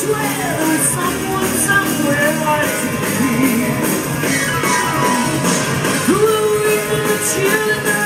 swear that someone somewhere likes to be. Who will read the children?